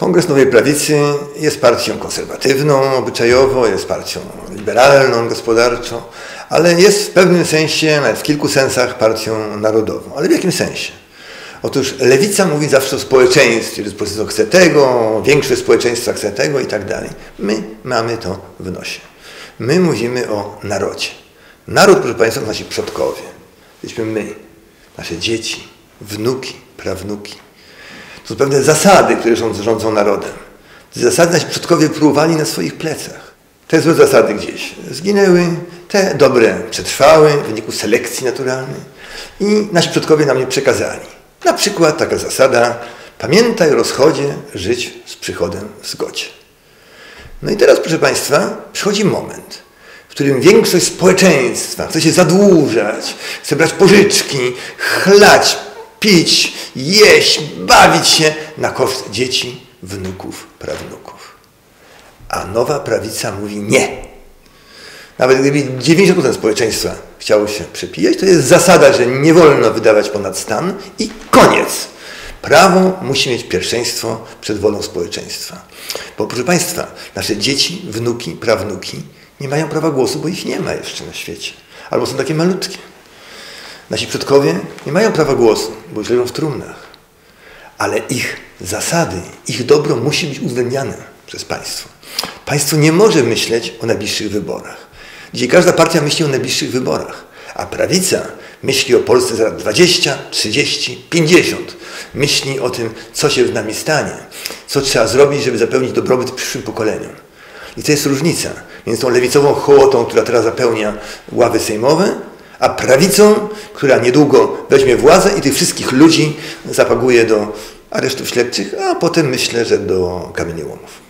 Kongres Nowej Prawicy jest partią konserwatywną obyczajowo, jest partią liberalną gospodarczo, ale jest w pewnym sensie, nawet w kilku sensach partią narodową. Ale w jakim sensie? Otóż lewica mówi zawsze o społeczeństwie, że społeczeństwo chce tego, większość społeczeństwa chce tego i tak dalej. My mamy to w nosie. My mówimy o narodzie. Naród, proszę Państwa, to nasi przodkowie. Jesteśmy my, nasze dzieci, wnuki, prawnuki. To są pewne zasady, które rządzą narodem. Te zasady nasi przodkowie próbowali na swoich plecach. Te złe zasady gdzieś zginęły, te dobre przetrwały w wyniku selekcji naturalnej i nasi przodkowie nam je przekazali. Na przykład taka zasada: pamiętaj o rozchodzie, żyć z przychodem w zgodzie. No i teraz, proszę Państwa, przychodzi moment, w którym większość społeczeństwa chce się zadłużać, chce brać pożyczki, chlać, pić, jeść, bawić się na koszt dzieci, wnuków, prawnuków. A Nowa Prawica mówi nie. Nawet gdyby 90% społeczeństwa chciało się przepijać, to jest zasada, że nie wolno wydawać ponad stan i koniec. Prawo musi mieć pierwszeństwo przed wolą społeczeństwa. Bo proszę Państwa, nasze dzieci, wnuki, prawnuki nie mają prawa głosu, bo ich nie ma jeszcze na świecie. Albo są takie malutkie. Nasi przodkowie nie mają prawa głosu, bo już leżą w trumnach. Ale ich zasady, ich dobro musi być uwzględniane przez państwo. Państwo nie może myśleć o najbliższych wyborach. Dzisiaj każda partia myśli o najbliższych wyborach, a prawica myśli o Polsce za lat 20, 30, 50. Myśli o tym, co się z nami stanie, co trzeba zrobić, żeby zapewnić dobrobyt przyszłym pokoleniom. I to jest różnica między tą lewicową hołotą, która teraz zapełnia ławy sejmowe, a prawicą, która niedługo weźmie władzę i tych wszystkich ludzi zapaguje do aresztów śledczych, a potem myślę, że do kamieniołomów.